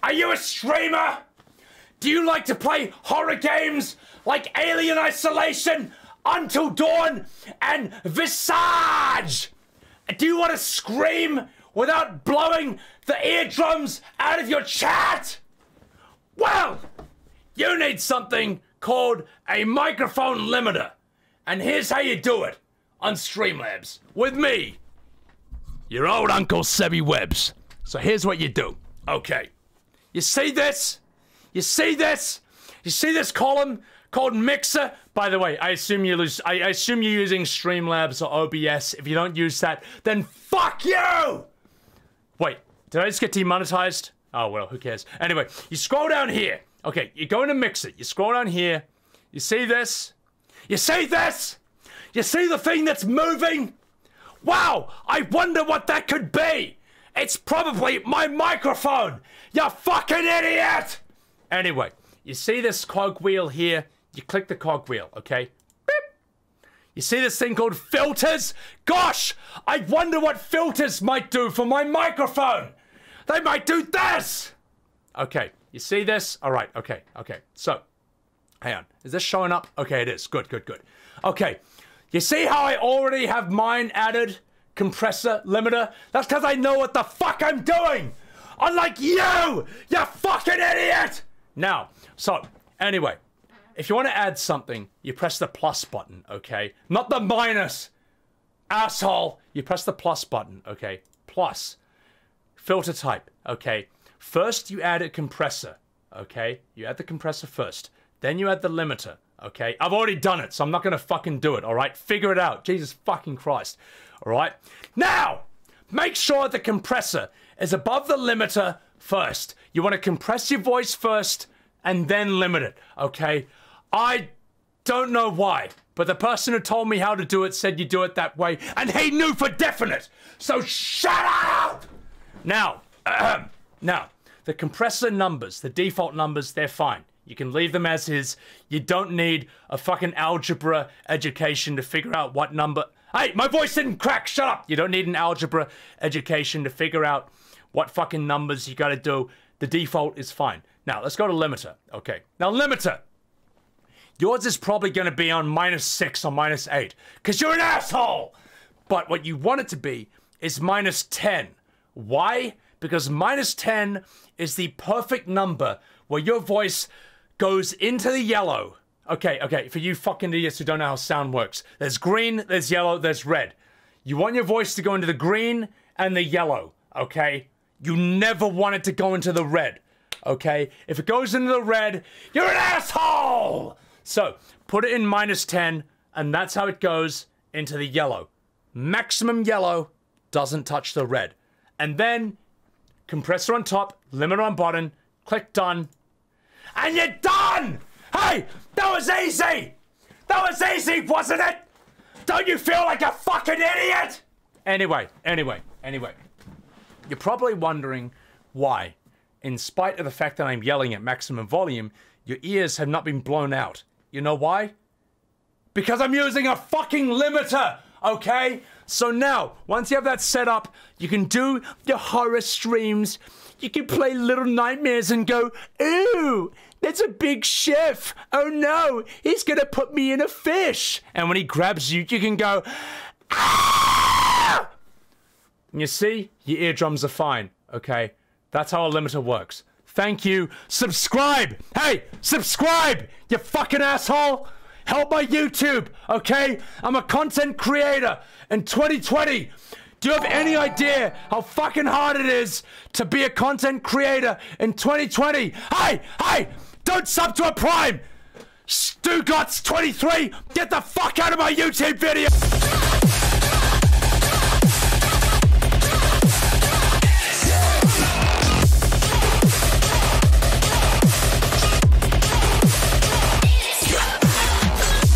Are you a streamer? Do you like to play horror games like Alien Isolation, Until Dawn, and Visage? Do you want to scream without blowing the eardrums out of your chat? Well, you need something called a microphone limiter. And here's how you do it on Streamlabs with me, your old Uncle Sebbywebz. So here's what you do. Okay. You see this? You see this? You see this column called mixer? By the way, I assume you're using Streamlabs or OBS. If you don't use that, then fuck you! Wait, did I just get demonetized? Oh, well, who cares? Anyway, you scroll down here. Okay, you go into mixer. You scroll down here. You see this? You see this? You see the thing that's moving? Wow, I wonder what that could be. It's probably my microphone, you fucking idiot! Anyway, you see this cogwheel here? You click the cogwheel, okay? Beep. You see this thing called filters? Gosh, I wonder what filters might do for my microphone. They might do this! Okay, you see this? All right, okay. So, hang on. Is this showing up? Okay, it is. Good. Okay, you see how I already have mine added? Compressor, limiter? That's because I know what the fuck I'm doing! Unlike you fucking idiot! Now, so, anyway, if you want to add something, you press the plus button, okay? Not the minus, asshole! You press the plus button, okay? Plus. Filter type, okay? First, you add a compressor, okay? You add the compressor first. Then you add the limiter, okay? I've already done it, so I'm not gonna fucking do it, alright? Figure it out. Jesus fucking Christ. Alright? Now, make sure the compressor is above the limiter first. You want to compress your voice first and then limit it, okay? I don't know why, but the person who told me how to do it said you do it that way, and he knew for definite! So shut up! Now, the compressor numbers, the default numbers, they're fine. You can leave them as is. You don't need a fucking algebra education to figure out what number... Hey, my voice didn't crack, shut up! You don't need an algebra education to figure out what fucking numbers you gotta do. The default is fine. Now, let's go to limiter. Okay, now limiter. Yours is probably gonna be on -6 or -8, because you're an asshole! But what you want it to be is -10. Why? Because -10 is the perfect number where your voice goes into the yellow. Okay, for you fucking idiots who don't know how sound works. There's green, there's yellow, there's red. You want your voice to go into the green and the yellow, okay? You never want it to go into the red, okay? If it goes into the red, you're an asshole! So, put it in -10, and that's how it goes into the yellow. Maximum yellow doesn't touch the red. And then, compressor on top, limiter on bottom, click done, and you're done! Hey, that was easy! That was easy, wasn't it? Don't you feel like a fucking idiot? Anyway. You're probably wondering why, in spite of the fact that I'm yelling at maximum volume, your ears have not been blown out. You know why? Because I'm using a fucking limiter, okay? So now, once you have that set up, you can do your horror streams. You can play Little Nightmares and go, ooh, there's a big chef. Oh no, he's gonna put me in a fish. And when he grabs you, you can go, ah! And you see, your eardrums are fine, okay? That's how a limiter works. Thank you. Subscribe! Hey, subscribe, you fucking asshole! Help my YouTube, okay? I'm a content creator in 2020. Do you have any idea how fucking hard it is to be a content creator in 2020? Hey! Don't sub to a Prime! Stugots23, get the fuck out of my YouTube video!